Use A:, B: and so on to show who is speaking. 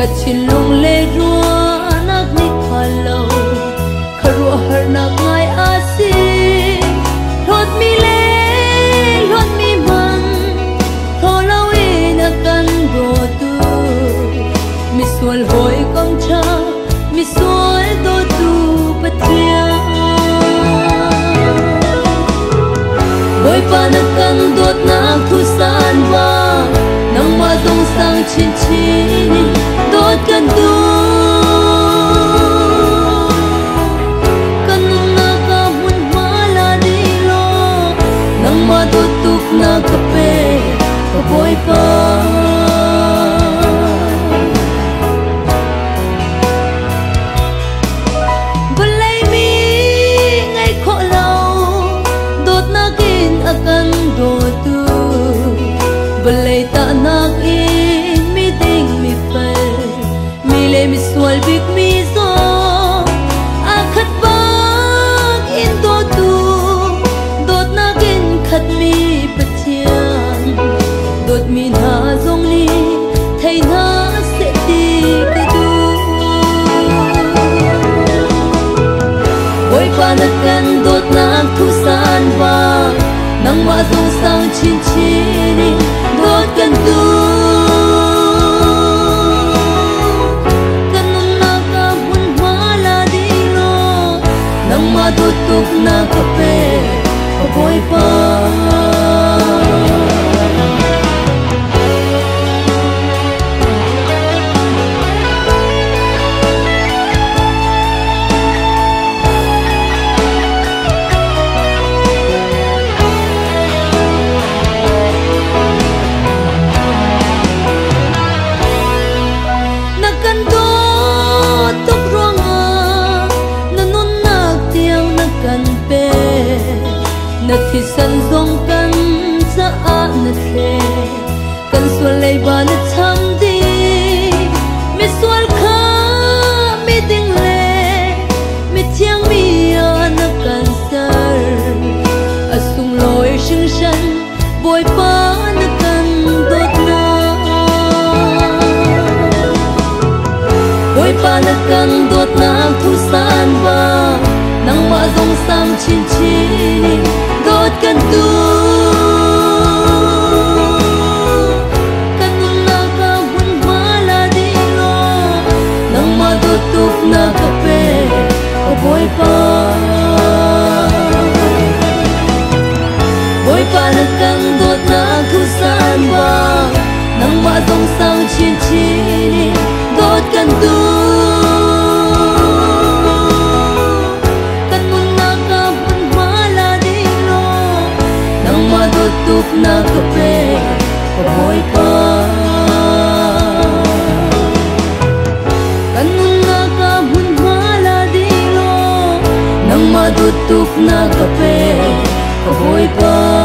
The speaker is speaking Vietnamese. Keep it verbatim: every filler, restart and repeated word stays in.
A: ka chin long le rua nak ni khalo kharu har nak ngai asi lot mi le lot mi man tholo ina kan go tu mi sual hoi kom cha mi sual do tu pathia boy pa na kan dot na thu san wa nang ma dong sang chin chin dot kan tu kan na ka hun mala di lo nang ma dot tuk na ka pe ka boy pa balai mi ngai kho lau dot na kin akan do tu balai ta nak in mi ding mi fal mi le mi sual big mi zo akhat bak in do tu dot nak in khat mi pathian dot mi na zong li thai na se ti ka du boy pa na kan dot nak thu san ba nang ma zong sang chin chin dot kan tu kan na ka hun mala di lo nang ma dot tuk na ka pe ka boy pa na thi san zong kan cha a na the kan sual lei ba na cham di mi sual kha mi ding le mi thiang mi a na kan sar asung loi sing shan boy pa na kan dot na boy pa na kan dot na thu san ba nang ma zong sam chin chin dot kan tu kan na ka hun mala di lo nang ma dot tuk na ka pe o boy pa boy pa na kan dot na thu san ba nang ma zong sang chin chin dot kan tu tuk na ka pe ka boy pa kan na ka hun mala di lo nang ma tuk na ka pe ka boy pa